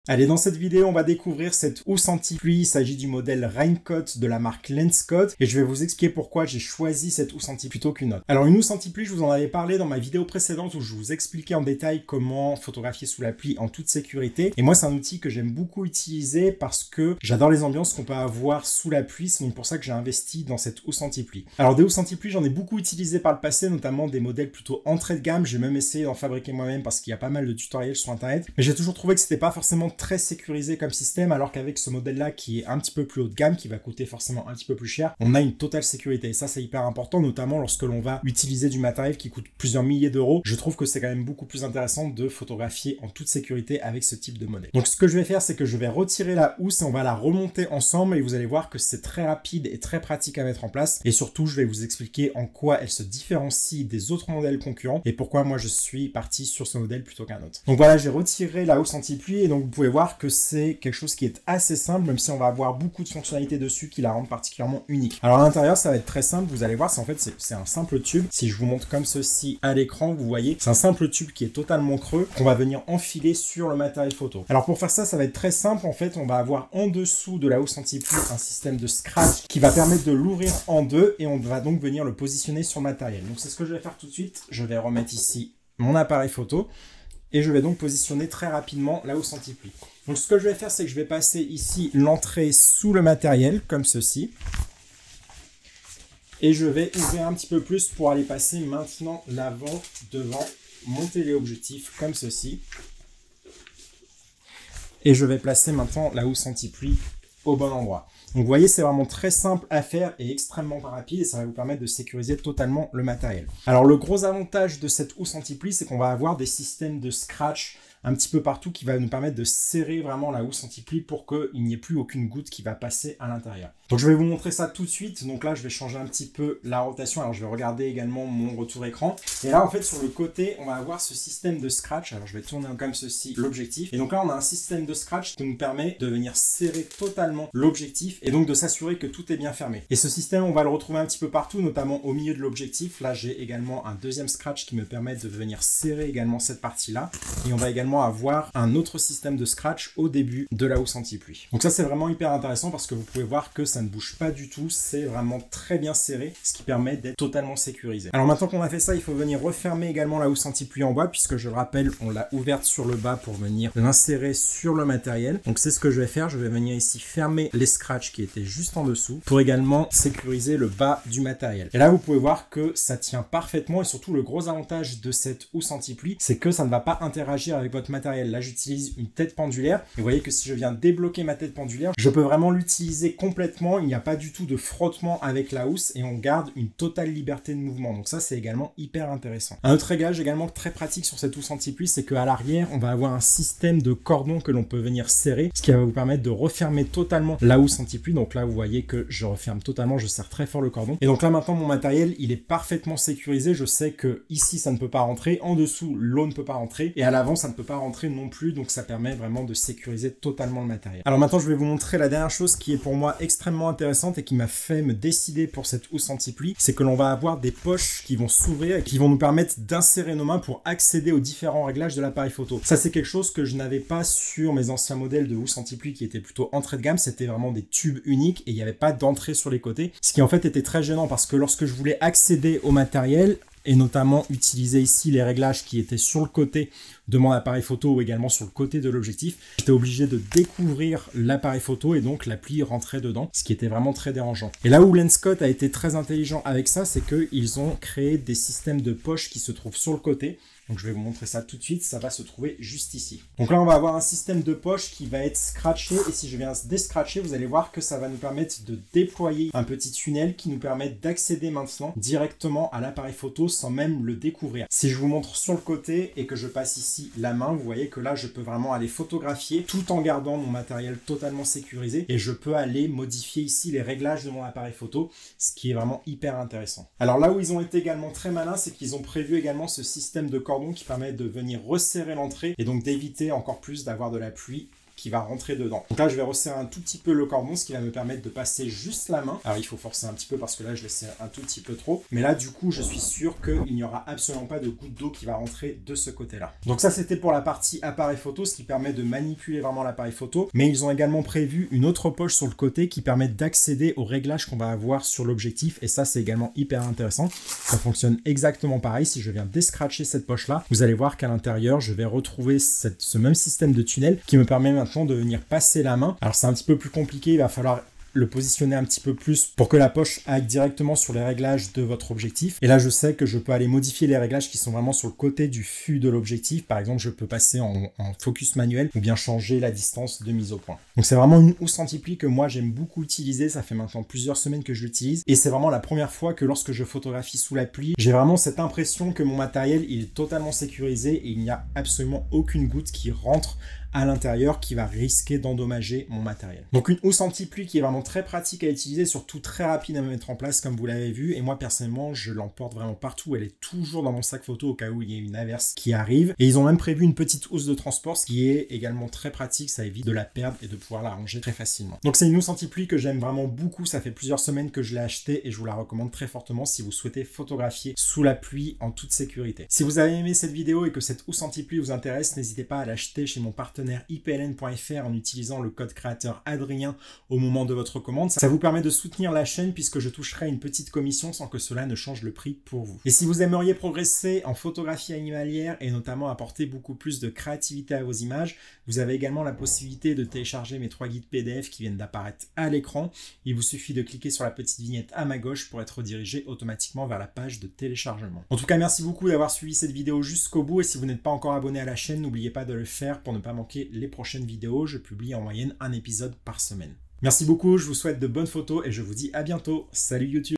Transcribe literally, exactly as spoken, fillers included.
Allez, dans cette vidéo, on va découvrir cette housse anti-pluie. Il s'agit du modèle Raincoat de la marque Lenskart et je vais vous expliquer pourquoi j'ai choisi cette housse anti-pluie plutôt qu'une autre. Alors, une housse anti-pluie, je vous en avais parlé dans ma vidéo précédente où je vous expliquais en détail comment photographier sous la pluie en toute sécurité. Et moi, c'est un outil que j'aime beaucoup utiliser parce que j'adore les ambiances qu'on peut avoir sous la pluie. C'est donc pour ça que j'ai investi dans cette housse anti-pluie. Alors, des housses anti-pluie, j'en ai beaucoup utilisé par le passé, notamment des modèles plutôt entrée de gamme. J'ai même essayé d'en fabriquer moi-même parce qu'il y a pas mal de tutoriels sur Internet. Mais j'ai toujours trouvé que c'était pas forcément très sécurisé comme système, alors qu'avec ce modèle-là qui est un petit peu plus haut de gamme, qui va coûter forcément un petit peu plus cher, on a une totale sécurité. Et ça, c'est hyper important, notamment lorsque l'on va utiliser du matériel qui coûte plusieurs milliers d'euros. Je trouve que c'est quand même beaucoup plus intéressant de photographier en toute sécurité avec ce type de modèle. Donc, ce que je vais faire, c'est que je vais retirer la housse et on va la remonter ensemble et vous allez voir que c'est très rapide et très pratique à mettre en place. Et surtout, je vais vous expliquer en quoi elle se différencie des autres modèles concurrents et pourquoi moi je suis parti sur ce modèle plutôt qu'un autre. Donc voilà, j'ai retiré la housse anti-pluie et donc vous pouvez voir que c'est quelque chose qui est assez simple, même si on va avoir beaucoup de fonctionnalités dessus qui la rendent particulièrement unique. Alors à l'intérieur, ça va être très simple, vous allez voir, c'est en fait c'est un simple tube. Si je vous montre comme ceci à l'écran, vous voyez, c'est un simple tube qui est totalement creux qu'on va venir enfiler sur le matériel photo. Alors pour faire ça, ça va être très simple. En fait, on va avoir en dessous de la housse anti-pluie un système de scratch qui va permettre de l'ouvrir en deux et on va donc venir le positionner sur le matériel. Donc c'est ce que je vais faire tout de suite. Je vais remettre ici mon appareil photo et je vais donc positionner très rapidement la housse anti-pluie. Donc ce que je vais faire, c'est que je vais passer ici l'entrée sous le matériel, comme ceci. Et je vais ouvrir un petit peu plus pour aller passer maintenant l'avant, devant mon téléobjectif, comme ceci. Et je vais placer maintenant la housse anti-pluie au bon endroit. Donc vous voyez, c'est vraiment très simple à faire et extrêmement rapide et ça va vous permettre de sécuriser totalement le matériel. Alors le gros avantage de cette housse anti-pluie, c'est qu'on va avoir des systèmes de scratch un petit peu partout qui va nous permettre de serrer vraiment la housse anti-pluie pour qu'il n'y ait plus aucune goutte qui va passer à l'intérieur. Donc je vais vous montrer ça tout de suite. Donc là, je vais changer un petit peu la rotation. Alors je vais regarder également mon retour écran. Et là, en fait, sur le côté, on va avoir ce système de scratch. Alors je vais tourner comme ceci l'objectif. Et donc là, on a un système de scratch qui nous permet de venir serrer totalement l'objectif et donc de s'assurer que tout est bien fermé. Et ce système, on va le retrouver un petit peu partout, notamment au milieu de l'objectif. Là, j'ai également un deuxième scratch qui me permet de venir serrer également cette partie-là. Et on va également avoir un autre système de scratch au début de la housse anti-pluie. Donc ça, c'est vraiment hyper intéressant parce que vous pouvez voir que ça ne bouge pas du tout, c'est vraiment très bien serré, ce qui permet d'être totalement sécurisé. Alors maintenant qu'on a fait ça, il faut venir refermer également la housse anti-pluie en bois, puisque je le rappelle, on l'a ouverte sur le bas pour venir l'insérer sur le matériel. Donc c'est ce que je vais faire, je vais venir ici fermer les scratchs qui étaient juste en dessous, pour également sécuriser le bas du matériel. Et là, vous pouvez voir que ça tient parfaitement, et surtout le gros avantage de cette housse anti-pluie, c'est que ça ne va pas interagir avec votre matériel. Là, j'utilise une tête pendulaire, et vous voyez que si je viens débloquer ma tête pendulaire, je peux vraiment l'utiliser complètement. Il n'y a pas du tout de frottement avec la housse et on garde une totale liberté de mouvement. Donc ça, c'est également hyper intéressant. Un autre réglage également très pratique sur cette housse anti-pluie, c'est qu'à l'arrière, on va avoir un système de cordon que l'on peut venir serrer, ce qui va vous permettre de refermer totalement la housse anti-pluie. Donc là, vous voyez que je referme totalement, je serre très fort le cordon. Et donc là, maintenant, mon matériel, il est parfaitement sécurisé. Je sais que ici, ça ne peut pas rentrer. En dessous, l'eau ne peut pas rentrer. Et à l'avant, ça ne peut pas rentrer non plus. Donc ça permet vraiment de sécuriser totalement le matériel. Alors maintenant, je vais vous montrer la dernière chose qui est pour moi extrêmement intéressante et qui m'a fait me décider pour cette housse anti-pluie, c'est que l'on va avoir des poches qui vont s'ouvrir et qui vont nous permettre d'insérer nos mains pour accéder aux différents réglages de l'appareil photo. Ça, c'est quelque chose que je n'avais pas sur mes anciens modèles de housse anti-pluie qui étaient plutôt entrée de gamme. C'était vraiment des tubes uniques et il n'y avait pas d'entrée sur les côtés, ce qui en fait était très gênant parce que lorsque je voulais accéder au matériel, et notamment utiliser ici les réglages qui étaient sur le côté de mon appareil photo ou également sur le côté de l'objectif, j'étais obligé de découvrir l'appareil photo et donc l'appli rentrait dedans, ce qui était vraiment très dérangeant. Et là où Lenskart a été très intelligent avec ça, c'est qu'ils ont créé des systèmes de poches qui se trouvent sur le côté. Donc je vais vous montrer ça tout de suite, ça va se trouver juste ici. Donc là on va avoir un système de poche qui va être scratché et si je viens déscratcher, vous allez voir que ça va nous permettre de déployer un petit tunnel qui nous permet d'accéder maintenant directement à l'appareil photo sans même le découvrir. Si je vous montre sur le côté et que je passe ici la main, vous voyez que là je peux vraiment aller photographier tout en gardant mon matériel totalement sécurisé et je peux aller modifier ici les réglages de mon appareil photo, ce qui est vraiment hyper intéressant. Alors là où ils ont été également très malins, c'est qu'ils ont prévu également ce système de cordon qui permet de venir resserrer l'entrée et donc d'éviter encore plus d'avoir de la pluie qui va rentrer dedans. Donc là, je vais resserrer un tout petit peu le cordon, ce qui va me permettre de passer juste la main. Alors, il faut forcer un petit peu parce que là, je l'ai serré un tout petit peu trop. Mais là, du coup, je suis sûr qu'il n'y aura absolument pas de goutte d'eau qui va rentrer de ce côté-là. Donc ça, c'était pour la partie appareil photo, ce qui permet de manipuler vraiment l'appareil photo. Mais ils ont également prévu une autre poche sur le côté qui permet d'accéder aux réglages qu'on va avoir sur l'objectif. Et ça, c'est également hyper intéressant. Ça fonctionne exactement pareil. Si je viens descratcher cette poche-là, vous allez voir qu'à l'intérieur, je vais retrouver cette, ce même système de tunnel qui me permet maintenant de venir passer la main. Alors c'est un petit peu plus compliqué, il va falloir le positionner un petit peu plus pour que la poche aille directement sur les réglages de votre objectif. Et là, je sais que je peux aller modifier les réglages qui sont vraiment sur le côté du fût de l'objectif. Par exemple, je peux passer en, en focus manuel ou bien changer la distance de mise au point. Donc c'est vraiment une housse anti-pli que moi j'aime beaucoup utiliser. Ça fait maintenant plusieurs semaines que je l'utilise et c'est vraiment la première fois que lorsque je photographie sous la pluie, j'ai vraiment cette impression que mon matériel il est totalement sécurisé et il n'y a absolument aucune goutte qui rentre à l'intérieur qui va risquer d'endommager mon matériel. Donc une housse anti-pluie qui est vraiment très pratique à utiliser, surtout très rapide à me mettre en place comme vous l'avez vu, et moi personnellement je l'emporte vraiment partout, elle est toujours dans mon sac photo au cas où il y a une averse qui arrive, et ils ont même prévu une petite housse de transport, ce qui est également très pratique, ça évite de la perdre et de pouvoir la ranger très facilement. Donc c'est une housse anti-pluie que j'aime vraiment beaucoup, ça fait plusieurs semaines que je l'ai achetée et je vous la recommande très fortement si vous souhaitez photographier sous la pluie en toute sécurité. Si vous avez aimé cette vidéo et que cette housse anti-pluie vous intéresse, n'hésitez pas à l'acheter chez mon partenaire I P L N point F R en utilisant le code créateur Adrien au moment de votre commande. Ça vous permet de soutenir la chaîne puisque je toucherai une petite commission sans que cela ne change le prix pour vous. Et si vous aimeriez progresser en photographie animalière et notamment apporter beaucoup plus de créativité à vos images, vous avez également la possibilité de télécharger mes trois guides P D F qui viennent d'apparaître à l'écran. Il vous suffit de cliquer sur la petite vignette à ma gauche pour être redirigé automatiquement vers la page de téléchargement. En tout cas, merci beaucoup d'avoir suivi cette vidéo jusqu'au bout et si vous n'êtes pas encore abonné à la chaîne, n'oubliez pas de le faire pour ne pas manquer les prochaines vidéos. Je publie en moyenne un épisode par semaine. Merci beaucoup, je vous souhaite de bonnes photos et je vous dis à bientôt. Salut YouTube!